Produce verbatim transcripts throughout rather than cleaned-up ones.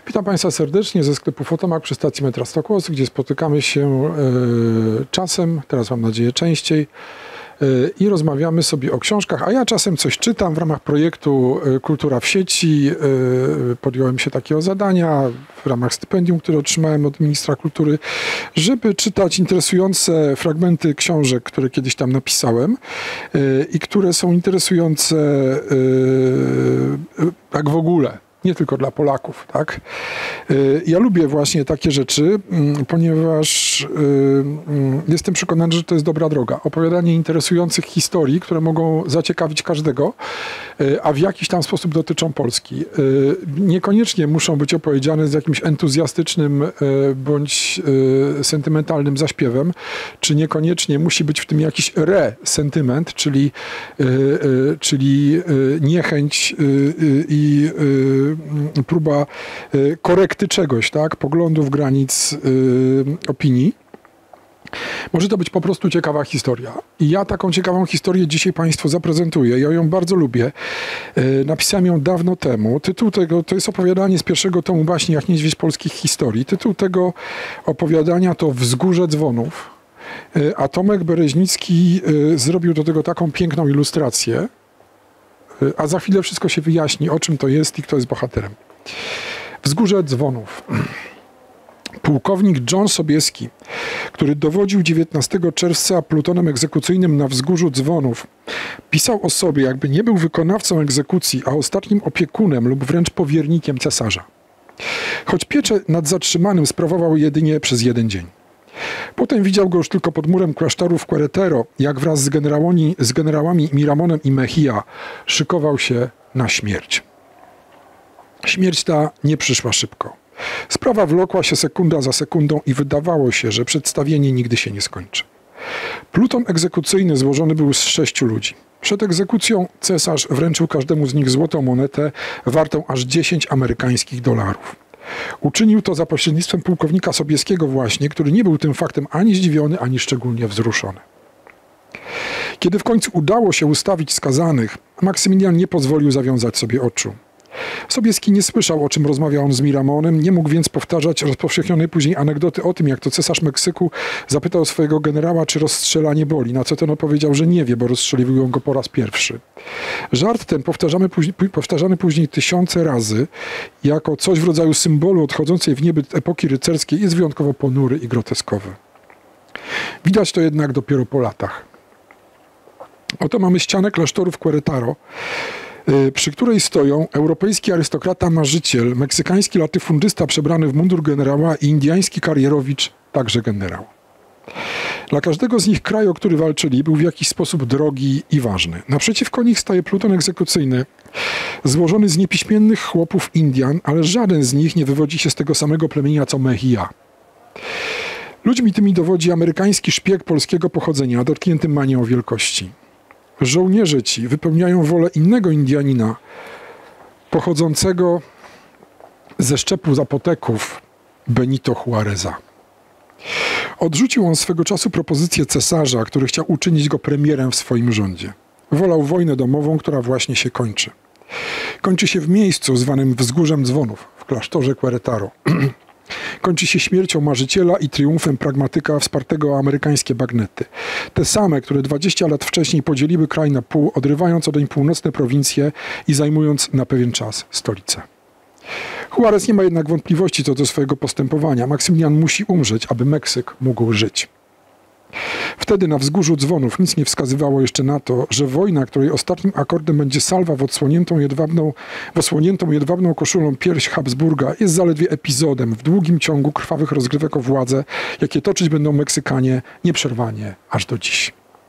Witam Państwa serdecznie ze sklepu Fotomak przy stacji metra Stokłos, gdzie spotykamy się y, czasem, teraz mam nadzieję częściej, y, i rozmawiamy sobie o książkach, a ja czasem coś czytam w ramach projektu y, Kultura w sieci. Y, podjąłem się takiego zadania w ramach stypendium, które otrzymałem od ministra kultury, żeby czytać interesujące fragmenty książek, które kiedyś tam napisałem y, i które są interesujące y, y, tak w ogóle. Nie tylko dla Polaków, tak? Ja lubię właśnie takie rzeczy, ponieważ jestem przekonany, że to jest dobra droga. Opowiadanie interesujących historii, które mogą zaciekawić każdego, a w jakiś tam sposób dotyczą Polski. Niekoniecznie muszą być opowiedziane z jakimś entuzjastycznym bądź sentymentalnym zaśpiewem, czy niekoniecznie musi być w tym jakiś re-sentyment, czyli, czyli niechęć i próba korekty czegoś, tak? Poglądów, granic, yy, opinii. Może to być po prostu ciekawa historia. I ja taką ciekawą historię dzisiaj Państwu zaprezentuję. Ja ją bardzo lubię. Yy, napisałem ją dawno temu. Tytuł tego to jest opowiadanie z pierwszego tomu baśni Jak niedźwiedź polskich historii. Tytuł tego opowiadania to Wzgórze dzwonów. Yy, a Tomek Bereźnicki yy, zrobił do tego taką piękną ilustrację. A za chwilę wszystko się wyjaśni, o czym to jest i kto jest bohaterem. Wzgórze dzwonów. Pułkownik John Sobieski, który dowodził dziewiętnastego czerwca plutonem egzekucyjnym na Wzgórzu Dzwonów, pisał o sobie, jakby nie był wykonawcą egzekucji, a ostatnim opiekunem lub wręcz powiernikiem cesarza. Choć pieczę nad zatrzymanym sprawował jedynie przez jeden dzień. Potem widział go już tylko pod murem klasztoru w Queretaro, jak wraz z generałami, z generałami Miramonem i Mejia szykował się na śmierć. Śmierć ta nie przyszła szybko. Sprawa wlokła się sekunda za sekundą i wydawało się, że przedstawienie nigdy się nie skończy. Pluton egzekucyjny złożony był z sześciu ludzi. Przed egzekucją cesarz wręczył każdemu z nich złotą monetę wartą aż dziesięć amerykańskich dolarów. Uczynił to za pośrednictwem pułkownika Sobieskiego właśnie, który nie był tym faktem ani zdziwiony, ani szczególnie wzruszony. Kiedy w końcu udało się ustawić skazanych, Maksymilian nie pozwolił zawiązać sobie oczu. Sobieski nie słyszał, o czym rozmawiał on z Miramonem, nie mógł więc powtarzać rozpowszechnionej później anegdoty o tym, jak to cesarz Meksyku zapytał swojego generała, czy rozstrzelanie boli, na co ten odpowiedział, że nie wie, bo rozstrzeliwują go po raz pierwszy. Żart ten, powtarzamy później, powtarzany później tysiące razy, jako coś w rodzaju symbolu odchodzącej w niebyt epoki rycerskiej, jest wyjątkowo ponury i groteskowy. Widać to jednak dopiero po latach. Oto mamy ścianę klasztoru w Queretaro, przy której stoją europejski arystokrata marzyciel, meksykański latyfundysta przebrany w mundur generała i indyjski karierowicz, także generał. Dla każdego z nich kraj, o który walczyli, był w jakiś sposób drogi i ważny. Naprzeciwko nich staje pluton egzekucyjny, złożony z niepiśmiennych chłopów Indian, ale żaden z nich nie wywodzi się z tego samego plemienia co Mejia. Ludźmi tymi dowodzi amerykański szpieg polskiego pochodzenia, dotknięty manią wielkości. Żołnierze ci wypełniają wolę innego Indianina, pochodzącego ze szczepu Zapoteków, Benito Juareza. Odrzucił on swego czasu propozycję cesarza, który chciał uczynić go premierem w swoim rządzie. Wolał wojnę domową, która właśnie się kończy. Kończy się w miejscu zwanym Wzgórzem Dzwonów, w klasztorze Queretaro. Kończy się śmiercią marzyciela i triumfem pragmatyka wspartego o amerykańskie bagnety. Te same, które dwadzieścia lat wcześniej podzieliły kraj na pół, odrywając odeń północne prowincje i zajmując na pewien czas stolicę. Juarez nie ma jednak wątpliwości co do swojego postępowania. Maksymilian musi umrzeć, aby Meksyk mógł żyć. Wtedy na Wzgórzu Dzwonów nic nie wskazywało jeszcze na to, że wojna, której ostatnim akordem będzie salwa w odsłoniętą jedwabną, w osłoniętą jedwabną koszulą pierś Habsburga, jest zaledwie epizodem w długim ciągu krwawych rozgrywek o władzę, jakie toczyć będą Meksykanie nieprzerwanie aż do dziś.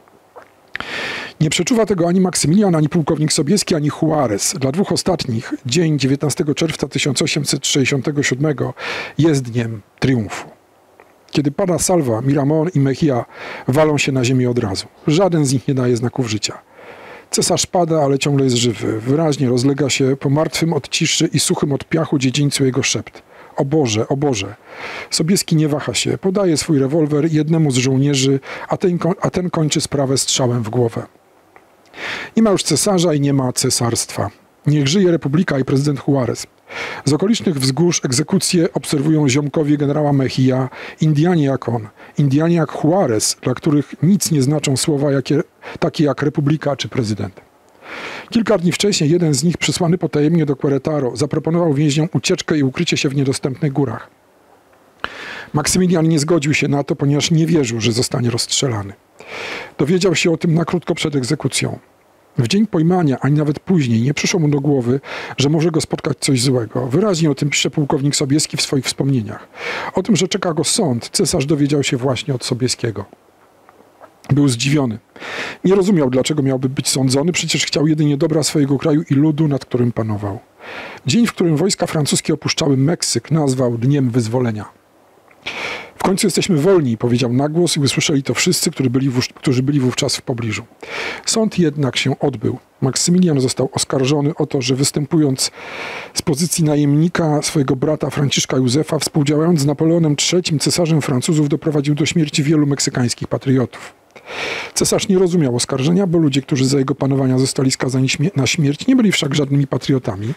Nie przeczuwa tego ani Maksymilian, ani pułkownik Sobieski, ani Juarez. Dla dwóch ostatnich dzień dziewiętnastego czerwca tysiąc osiemset sześćdziesiątego siódmego jest dniem triumfu. Kiedy pada salwa, Miramon i Mejia walą się na ziemię od razu. Żaden z nich nie daje znaków życia. Cesarz pada, ale ciągle jest żywy. Wyraźnie rozlega się po martwym od ciszy i suchym od piachu dziedzińcu jego szept. O Boże, o Boże. Sobieski nie waha się. Podaje swój rewolwer jednemu z żołnierzy, a ten, a ten kończy sprawę strzałem w głowę. Nie ma już cesarza i nie ma cesarstwa. Niech żyje Republika i prezydent Juarez. Z okolicznych wzgórz egzekucje obserwują ziomkowie generała Mejia, Indianie jak on, Indianie jak Juarez, dla których nic nie znaczą słowa jakie, takie jak republika czy prezydent. Kilka dni wcześniej jeden z nich, przysłany potajemnie do Querétaro, zaproponował więźniom ucieczkę i ukrycie się w niedostępnych górach. Maksymilian nie zgodził się na to, ponieważ nie wierzył, że zostanie rozstrzelany. Dowiedział się o tym na krótko przed egzekucją. W dzień pojmania, ani nawet później, nie przyszło mu do głowy, że może go spotkać coś złego. Wyraźnie o tym pisze pułkownik Sobieski w swoich wspomnieniach. O tym, że czeka go sąd, cesarz dowiedział się właśnie od Sobieskiego. Był zdziwiony. Nie rozumiał, dlaczego miałby być sądzony, przecież chciał jedynie dobra swojego kraju i ludu, nad którym panował. Dzień, w którym wojska francuskie opuszczały Meksyk, nazwał Dniem Wyzwolenia. W końcu jesteśmy wolni, powiedział na głos i usłyszeli to wszyscy, którzy byli, w, którzy byli wówczas w pobliżu. Sąd jednak się odbył. Maksymilian został oskarżony o to, że występując z pozycji najemnika swojego brata Franciszka Józefa, współdziałając z Napoleonem trzecim, cesarzem Francuzów, doprowadził do śmierci wielu meksykańskich patriotów. Cesarz nie rozumiał oskarżenia, bo ludzie, którzy za jego panowania zostali skazani na śmierć, nie byli wszak żadnymi patriotami,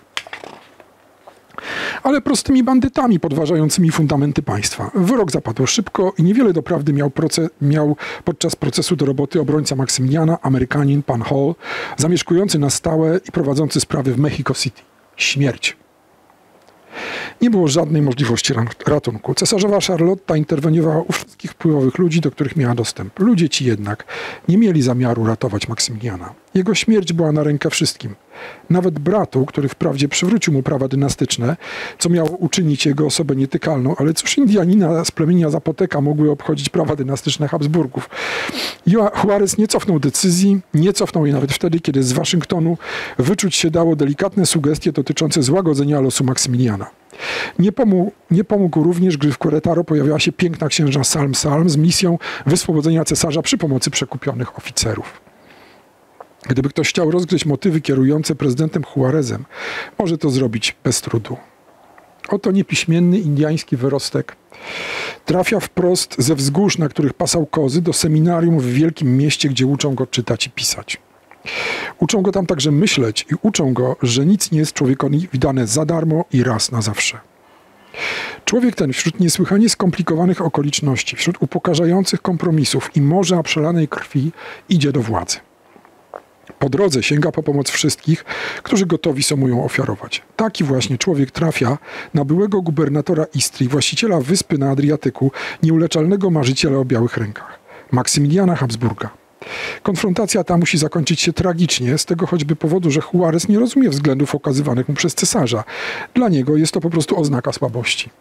ale prostymi bandytami podważającymi fundamenty państwa. Wyrok zapadł szybko i niewiele doprawdy miał, proces, miał podczas procesu do roboty obrońca Maksymiliana, Amerykanin, pan Hall, zamieszkujący na stałe i prowadzący sprawy w Mexico City. Śmierć. Nie było żadnej możliwości ratunku. Cesarzowa Charlotta interweniowała u wszystkich wpływowych ludzi, do których miała dostęp. Ludzie ci jednak nie mieli zamiaru ratować Maksymiliana. Jego śmierć była na rękę wszystkim. Nawet bratu, który wprawdzie przywrócił mu prawa dynastyczne, co miało uczynić jego osobę nietykalną, ale cóż Indianina z plemienia Zapoteka mogły obchodzić prawa dynastyczne Habsburgów. Juarez nie cofnął decyzji, nie cofnął jej nawet wtedy, kiedy z Waszyngtonu wyczuć się dało delikatne sugestie dotyczące złagodzenia losu Maksymiliana. Nie pomógł, nie pomógł również, gdy w Querétaro pojawiła się piękna księżna Salm Salm z misją wyswobodzenia cesarza przy pomocy przekupionych oficerów. Gdyby ktoś chciał rozgryźć motywy kierujące prezydentem Juarezem, może to zrobić bez trudu. Oto niepiśmienny indiański wyrostek trafia wprost ze wzgórz, na których pasał kozy, do seminarium w wielkim mieście, gdzie uczą go czytać i pisać. Uczą go tam także myśleć i uczą go, że nic nie jest człowiekowi dane za darmo i raz na zawsze. Człowiek ten wśród niesłychanie skomplikowanych okoliczności, wśród upokarzających kompromisów i morza przelanej krwi idzie do władzy. Po drodze sięga po pomoc wszystkich, którzy gotowi są mu ją ofiarować. Taki właśnie człowiek trafia na byłego gubernatora Istrii, właściciela wyspy na Adriatyku, nieuleczalnego marzyciela o białych rękach, Maksymiliana Habsburga. Konfrontacja ta musi zakończyć się tragicznie, z tego choćby powodu, że Juarez nie rozumie względów okazywanych mu przez cesarza. Dla niego jest to po prostu oznaka słabości.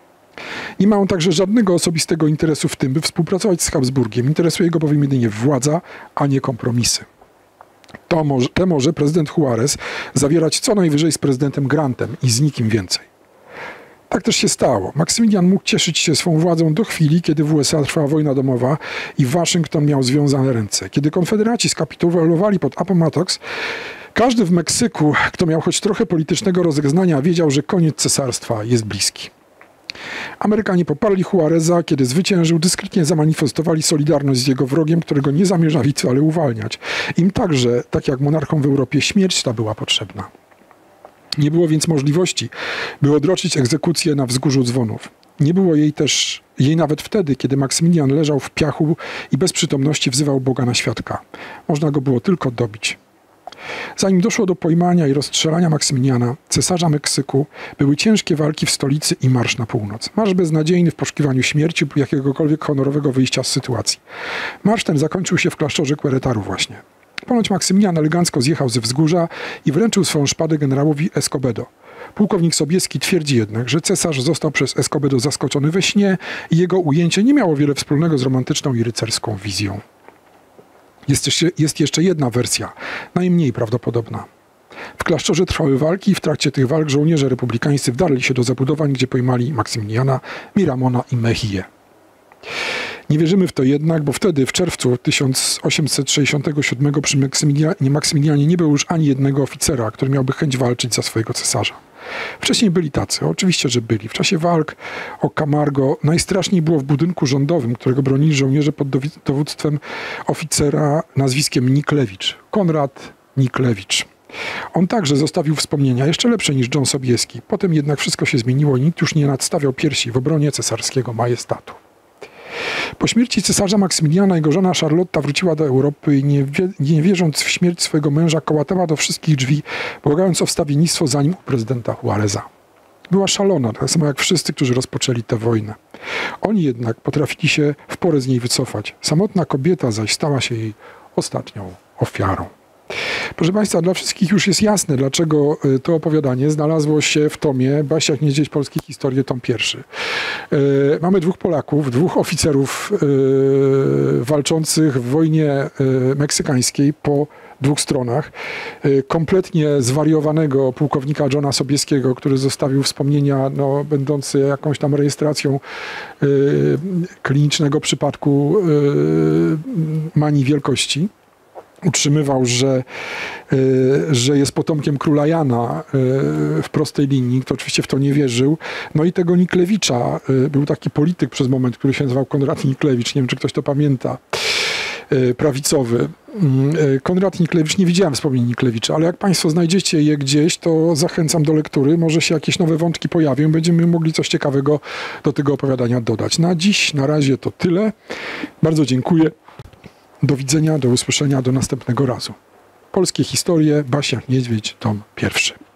Nie ma on także żadnego osobistego interesu w tym, by współpracować z Habsburgiem. Interesuje go bowiem jedynie władza, a nie kompromisy. To może, te może prezydent Juarez zawierać co najwyżej z prezydentem Grantem i z nikim więcej. Tak też się stało. Maksymilian mógł cieszyć się swą władzą do chwili, kiedy w U S A trwała wojna domowa i Waszyngton miał związane ręce. Kiedy konfederaci skapitulowali pod Appomattox, każdy w Meksyku, kto miał choć trochę politycznego rozeznania, wiedział, że koniec cesarstwa jest bliski. Amerykanie poparli Juareza, kiedy zwyciężył, dyskretnie zamanifestowali solidarność z jego wrogiem, którego nie zamierzali wcale uwalniać. Im także, tak jak monarchom w Europie, śmierć ta była potrzebna. Nie było więc możliwości, by odroczyć egzekucję na wzgórzu dzwonów. Nie było jej też, jej nawet wtedy, kiedy Maksymilian leżał w piachu i bez przytomności wzywał Boga na świadka. Można go było tylko dobić. Zanim doszło do pojmania i rozstrzelania Maksymiliana, cesarza Meksyku, były ciężkie walki w stolicy i marsz na północ. Marsz beznadziejny w poszukiwaniu śmierci lub jakiegokolwiek honorowego wyjścia z sytuacji. Marsz ten zakończył się w klasztorze Querétaro właśnie. Ponoć Maksymilian elegancko zjechał ze wzgórza i wręczył swoją szpadę generałowi Escobedo. Pułkownik Sobieski twierdzi jednak, że cesarz został przez Escobedo zaskoczony we śnie i jego ujęcie nie miało wiele wspólnego z romantyczną i rycerską wizją. Jest jeszcze, jest jeszcze jedna wersja, najmniej prawdopodobna. W klasztorze trwały walki i w trakcie tych walk żołnierze republikańscy wdarli się do zabudowań, gdzie pojmali Maksymiliana, Miramona i Mejię. Nie wierzymy w to jednak, bo wtedy w czerwcu tysiąc osiemset sześćdziesiątego siódmego przy Maksymilianie, Maksymilianie nie było już ani jednego oficera, który miałby chęć walczyć za swojego cesarza. Wcześniej byli tacy, oczywiście, że byli. W czasie walk o Camargo najstraszniej było w budynku rządowym, którego bronili żołnierze pod dowództwem oficera nazwiskiem Niklewicz. Konrad Niklewicz. On także zostawił wspomnienia jeszcze lepsze niż John Sobieski. Potem jednak wszystko się zmieniło i nikt już nie nadstawiał piersi w obronie cesarskiego majestatu. Po śmierci cesarza Maksymiliana jego żona Charlotta wróciła do Europy i nie, wie, nie wierząc w śmierć swojego męża kołatała do wszystkich drzwi, błagając o wstawiennictwo za nim u prezydenta Juareza. Była szalona, tak samo jak wszyscy, którzy rozpoczęli tę wojnę. Oni jednak potrafili się w porę z niej wycofać. Samotna kobieta zaś stała się jej ostatnią ofiarą. Proszę Państwa, dla wszystkich już jest jasne, dlaczego to opowiadanie znalazło się w tomie Basiak Niedźwiedź Polskiej Historii, tom pierwszy. Yy, mamy dwóch Polaków, dwóch oficerów yy, walczących w wojnie yy, meksykańskiej po dwóch stronach. Yy, kompletnie zwariowanego pułkownika Johna Sobieskiego, który zostawił wspomnienia no, będące jakąś tam rejestracją yy, klinicznego przypadku yy, manii wielkości. Utrzymywał, że, y, że jest potomkiem króla Jana y, w prostej linii. Kto oczywiście w to nie wierzył. No i tego Niklewicza. Y, był taki polityk przez moment, który się nazywał Konrad Niklewicz. Nie wiem, czy ktoś to pamięta. Y, prawicowy. Y, Konrad Niklewicz, nie widziałem wspomnień Niklewicza, ale jak Państwo znajdziecie je gdzieś, to zachęcam do lektury. Może się jakieś nowe wątki pojawią. Będziemy mogli coś ciekawego do tego opowiadania dodać. Na dziś, na razie to tyle. Bardzo dziękuję. Do widzenia, do usłyszenia, do następnego razu. Polskie historie, Basiak Niedźwiedź, tom pierwszy.